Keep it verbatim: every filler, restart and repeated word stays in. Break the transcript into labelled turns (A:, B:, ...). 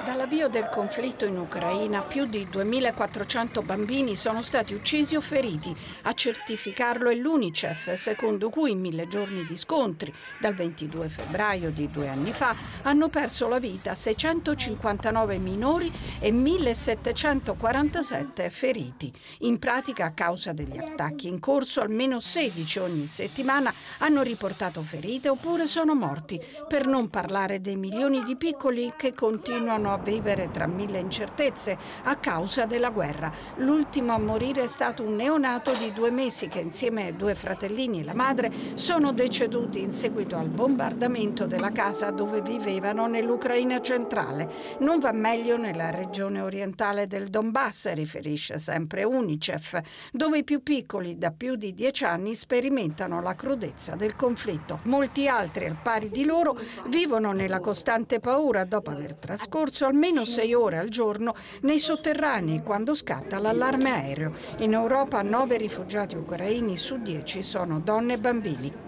A: Dall'avvio del conflitto in Ucraina più di duemilaquattrocento bambini sono stati uccisi o feriti. A certificarlo è l'UNICEF, secondo cui in mille giorni di scontri, dal ventidue febbraio di due anni fa, hanno perso la vita seicentocinquantanove minori e millesettecentoquarantasette feriti. In pratica, a causa degli attacchi in corso, almeno sedici ogni settimana hanno riportato ferite oppure sono morti, per non parlare dei milioni di piccoli che continuano a vivere tra mille incertezze a causa della guerra. L'ultimo a morire è stato un neonato di due mesi che insieme ai due fratellini e la madre sono deceduti in seguito al bombardamento della casa dove vivevano nell'Ucraina centrale. Non va meglio nella regione orientale del Donbass, riferisce sempre UNICEF, dove i più piccoli da più di dieci anni sperimentano la crudezza del conflitto. Molti altri, al pari di loro, vivono nella costante paura dopo aver trascorso almeno sei ore al giorno nei sotterranei quando scatta l'allarme aereo. In Europa nove rifugiati ucraini su dieci sono donne e bambini.